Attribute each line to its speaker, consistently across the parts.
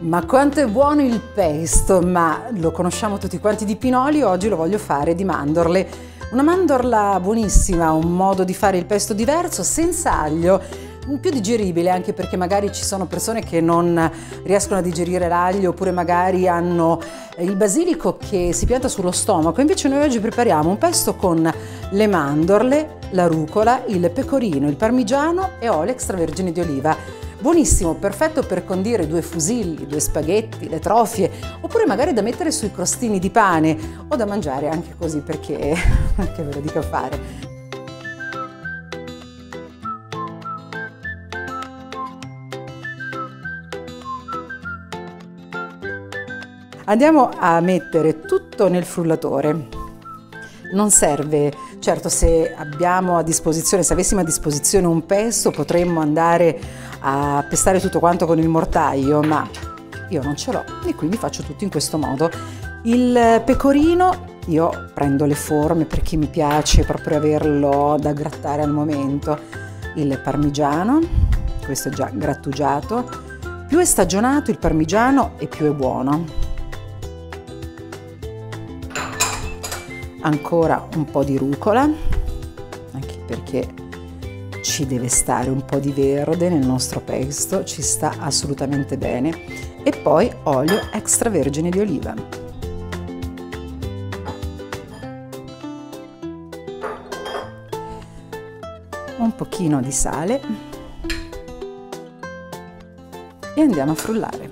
Speaker 1: Ma quanto è buono il pesto, ma lo conosciamo tutti quanti di pinoli, oggi lo voglio fare di mandorle. Una mandorla buonissima, un modo di fare il pesto diverso, senza aglio, più digeribile, anche perché magari ci sono persone che non riescono a digerire l'aglio, oppure magari hanno il basilico che si pianta sullo stomaco. Invece noi oggi prepariamo un pesto con le mandorle, la rucola, il pecorino, il parmigiano e olio extravergine di oliva. Buonissimo, perfetto per condire 2 fusilli, 2 spaghetti, le trofie, oppure magari da mettere sui crostini di pane o da mangiare anche così perché che ve lo dico a fare. Andiamo a mettere tutto nel frullatore. Non serve, certo, se abbiamo a disposizione, se avessimo a disposizione un pesto, potremmo andare a pestare tutto quanto con il mortaio, ma io non ce l'ho e quindi faccio tutto in questo modo. Il pecorino, io prendo le forme perché mi piace proprio averlo da grattare al momento. Il parmigiano, questo è già grattugiato, più è stagionato il parmigiano e più è buono. Ancora un po' di rucola, anche perché ci deve stare un po' di verde nel nostro pesto, ci sta assolutamente bene, e poi olio extravergine di oliva. Un pochino di sale e andiamo a frullare.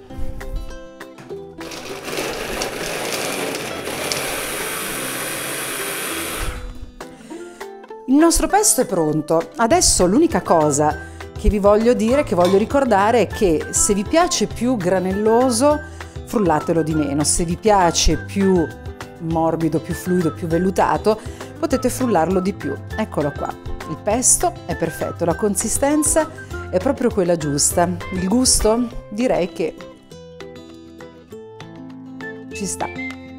Speaker 1: Il nostro pesto è pronto. Adesso l'unica cosa che vi voglio dire, che voglio ricordare, è che se vi piace più granelloso, frullatelo di meno. Se vi piace più morbido, più fluido, più vellutato, potete frullarlo di più. Eccolo qua. Il pesto è perfetto, la consistenza è proprio quella giusta. Il gusto direi che ci sta.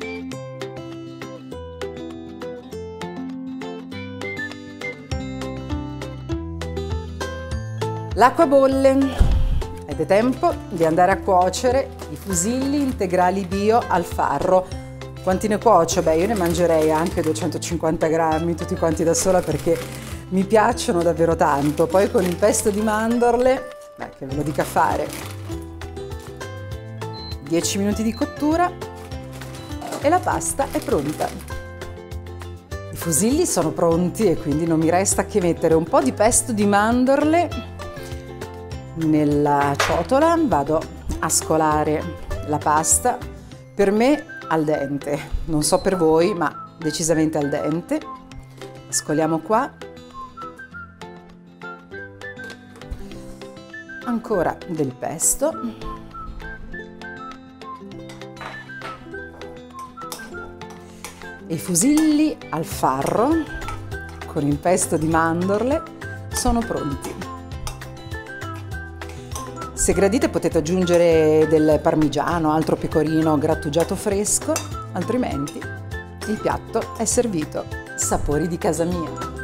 Speaker 1: L'acqua bolle ed è tempo di andare a cuocere i fusilli integrali bio al farro. Quanti ne cuocio? Beh, io ne mangerei anche 250 grammi tutti quanti da sola perché mi piacciono davvero tanto. Poi con il pesto di mandorle, beh, che ve lo dica fare. 10 minuti di cottura e la pasta è pronta. I fusilli sono pronti e quindi non mi resta che mettere un po' di pesto di mandorle nella ciotola. Vado a scolare la pasta, per me al dente, non so per voi, ma decisamente al dente. Scoliamo qua, ancora del pesto, e i fusilli al farro con il pesto di mandorle sono pronti. Se gradite potete aggiungere del parmigiano, altro pecorino grattugiato fresco, altrimenti il piatto è servito. Sapori di casa mia.